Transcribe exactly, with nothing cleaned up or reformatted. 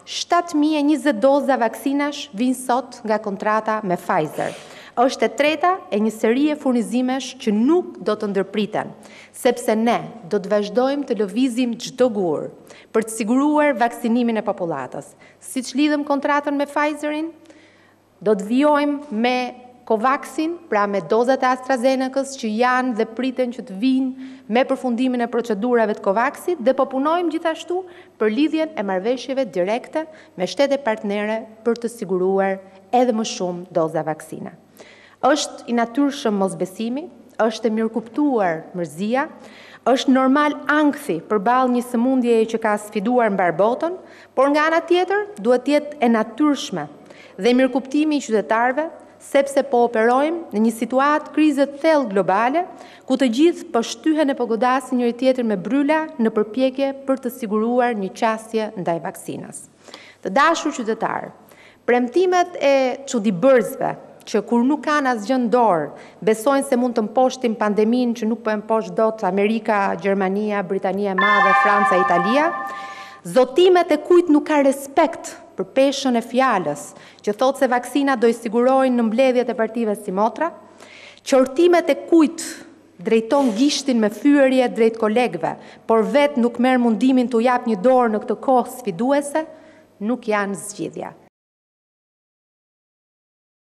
shtatë mijë e njëzet doza vaksinash vinë sot nga kontrata me Pfizer. Është e treta e një seri e furnizimesh që nuk do të ndërpriten, sepse ne do të vazhdojmë të lëvizim çdo gur për të siguruar vaksinimin e popullatës. Siç lidhëm kontratën me Pfizerin, do të vijojmë me Covaxin, pra me dozat e AstraZenecës që janë dhe priten që të vinë me përfundimin e procedurave të Covaxit dhe po punojmë gjithashtu për lidhjen e marrëveshjeve direkte me shtete partnere për të siguruar edhe më shumë doza vaksina. Është i natyrshëm mosbesimi, është e mirëkuptuar mërzia, është normal ankthi përballë një sëmundjeje që ka sfiduar mbar botën, por nga ana tjetër duhet të jetë e natyrshme dhe mirëkuptimi i qytetarëve, sepse po operojmë në një situatë krize thellë globale, ku të gjithë po shtyhen e po godasin njëri tjetrin me bryla në përpjekje për të siguruar një qasje ndaj vaksinës. Të dashur qytetarë, premtimet e çuditbërzve që kur nuk kanë asgjë në dorë, besojnë se mund të mposhtin pandeminë që nuk po e mposht dot Amerika, Gjermania, Britania e Madhe, Franca, Italia, zotimet e kujt nuk ka respekt për peshën e fjalës, që thotë se vaksina do i sigurojnë në mbledhjet e partive si motra, qortimet e kujt drejton gishtin me fyerje drejt kolegëve, por vetë nuk merr mundimin t'u jap një dorë në këtë kohë sfiduese, nuk janë zgjidhja.